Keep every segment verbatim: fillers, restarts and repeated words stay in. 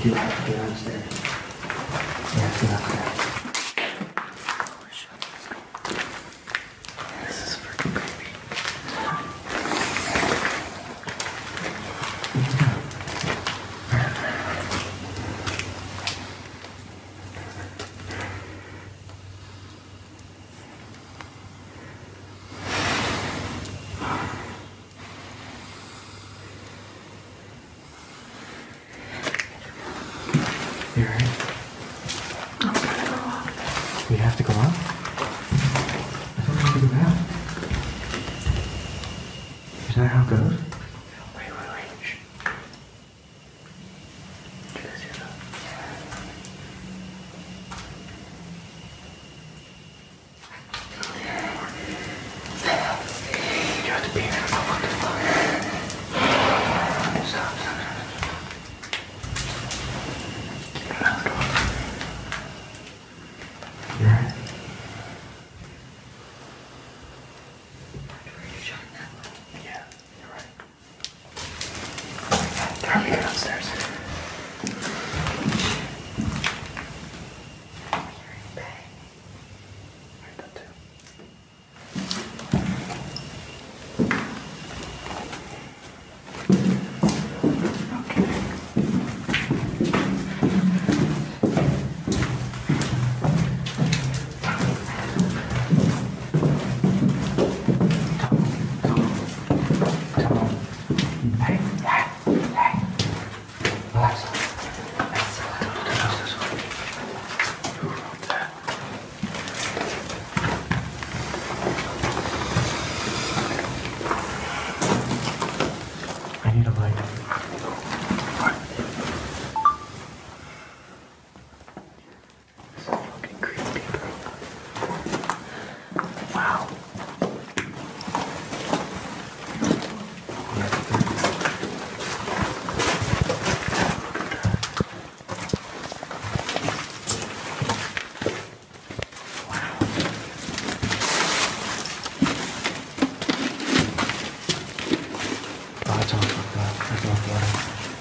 you have to get downstairs. You have to get upstairs. Holy shit, let's go. This is freaking creepy. You alright? I'm gonna go up. We have to go up? I thought we had to go down. Is that how it goes? Wait, wait, wait. Shh. Did you guys hear that? You have to be here. Oh, what the fuck? Stop, stop, stop. Get out the door. You alright? Are you showing that one? Yeah, you're right. They're having it upstairs. I'm hearing bang. I heard that too. Hey, hey, hey. Relax. Who wrote that? I need a light. What? This is fucking creepy, bro. Wow. Oh, it's all fucked up. It's all flooded.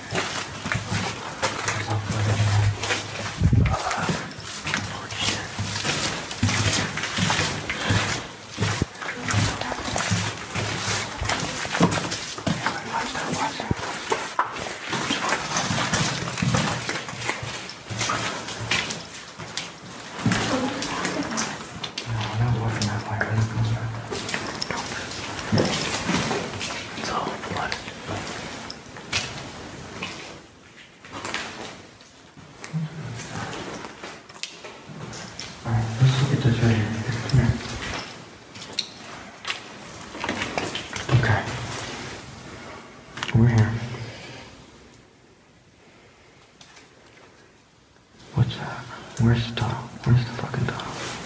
It's all flooded, man. Holy shit. Watch that, watch that. No, we're not walking that way. We're not going that way. It's all flooded. Alright, let's look at this right here. Come here. Okay. We're here. What's that? Where's the top? Where's the fucking top?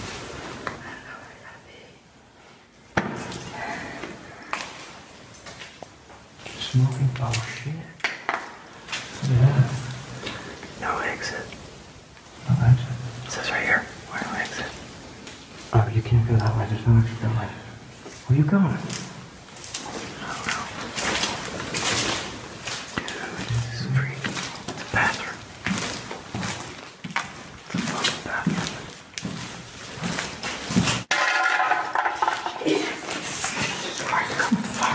Smoking? Oh shit. Yeah. No exit. No exit. It says right here. Where no exit? Oh, you can't go that way. There's no exit that way. Where you going? I don't know. Dude, this is freaky. It's a bathroom. It's a fucking bathroom. Jesus Christ, what the fuck?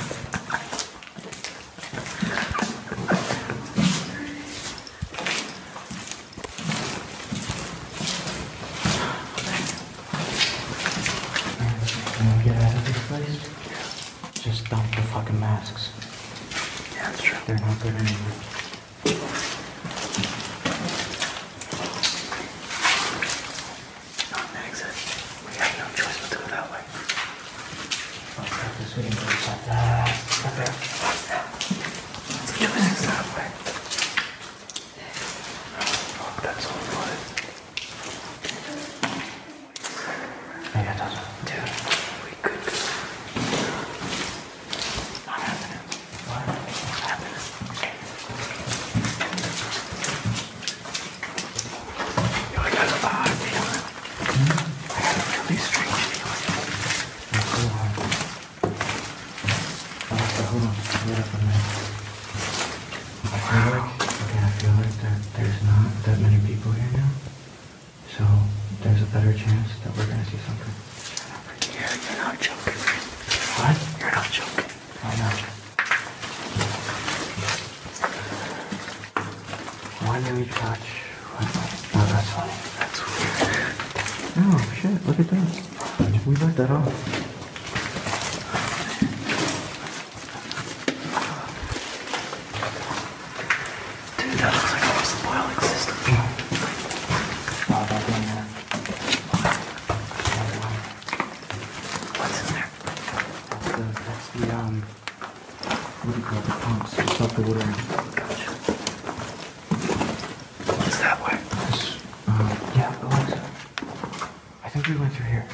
Can we get out of this place? Just dump the fucking masks. Yeah, that's true. They're not good anymore. Not an exit. We have no choice but to go that way. Oh, crap, this way can go like that. Like that. Let's do this that way. Oh, fuck, that's all flooded. Oh, yeah, it does. Dude, we could go. Not happening. What? Not happening. not that many people here now, so there's a better chance that we're gonna see something. Yeah, you're not joking. What? You're not joking. I know. Why do we touch? Oh, that's funny. That's weird. Oh, shit, look at that. We left that off. Dude, that looks like a lost boiling system. Oh, that's in there. What's in there? That's the, that's the, um, what do you call it, the pumps. It's off the water. Gotcha. What's that way? This, um, yeah, Alexa. I think we went through here.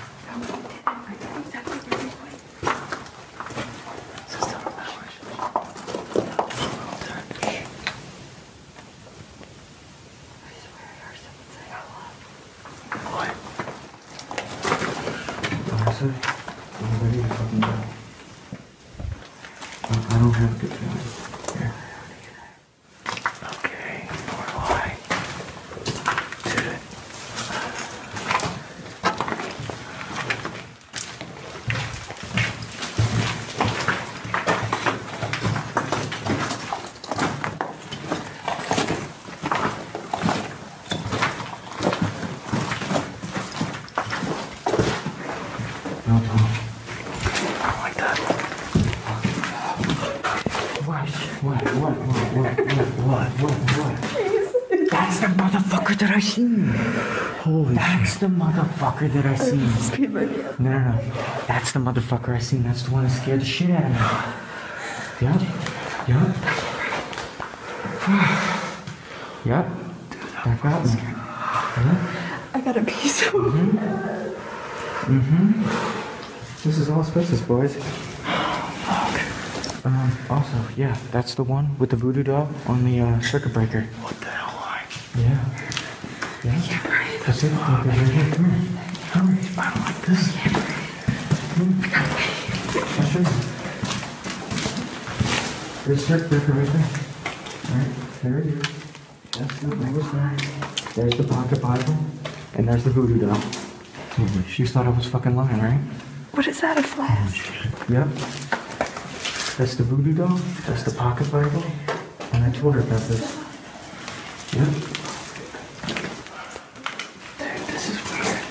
Honestly, I'm ready to fucking go. I, I don't have a good feeling. Here. Okay, nor do I. Dude. No, Tom. I don't like that. What? What? What? What? What? What? What? What? That's the motherfucker that I seen. Holy That's the motherfucker that I seen. Screaming. No, no, no. That's the motherfucker I seen. That's the one that scared the shit out of me. Yup. Yup. Yup. That got me. Yup. I got a piece of Mm-hmm. This is all asbestos, boys. Um, also, yeah, that's the one with the voodoo doll on the uh, circuit breaker. What the hell, I? Yeah. Yeah. That's it. Look, right here. Come here. Hurry. I don't like this. I'll show you. There's a circuit breaker right there. Alright, there it is. That's the biggest one. There's the pocket Bible. And there's the voodoo doll. You thought I was fucking lying, right? What is that, a flask? Yep. That's the voodoo doll. That's the pocket Bible. And I told her about this. Yep. Dude, this is weird.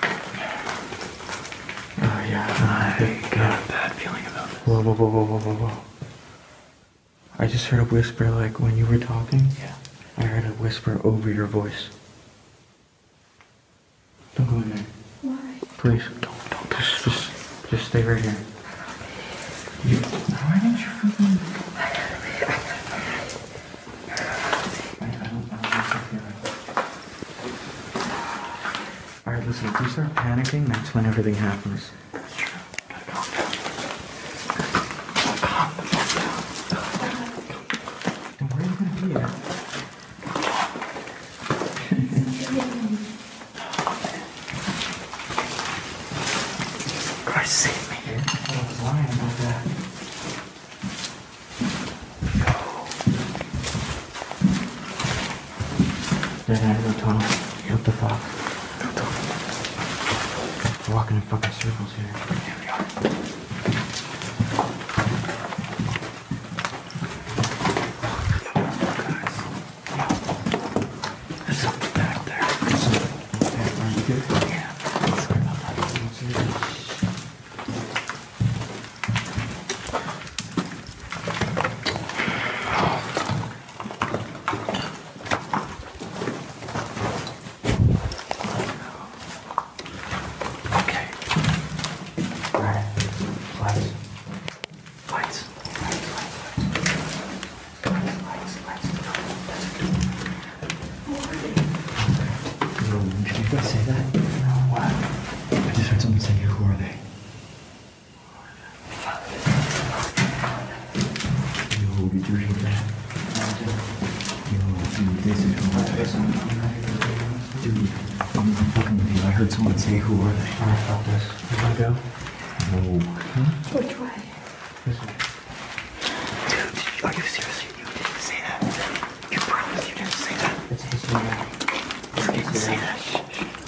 Oh, yeah. I got a bad feeling about this. Whoa, whoa, whoa, whoa, whoa, whoa, whoa. I just heard a whisper like when you were talking. Yeah. I heard a whisper over your voice. Don't go in there. Why? Please. Don't, don't just, just, just stay right here. You, why didn't you fucking... I, I don't, I don't like that feeling. Alright, listen, if you start panicking, that's when everything happens. That's true. Gotta calm down. Calm the fuck down. Then where are you gonna be at? Christ, save me. I was lying about that. There's another tunnel. What the fuck? We're walking in fucking circles here. Here we are. Guys. There's something back there. Okay, are you good? Yeah. Sorry about that. Okay. Alright. Lights. Lights. Lights, lights, lights. Yo, did you guys say that? No, what? I just heard someone say, who are they? Yo, did you hear that? Yo, dude, this is who are they? Dude, I'm not fucking with you. I heard someone say, who are they? Alright, fuck this. You wanna go? No. Which way? This way. Dude, are you serious? You didn't say that. You promise you didn't say that. It's this way. Say that.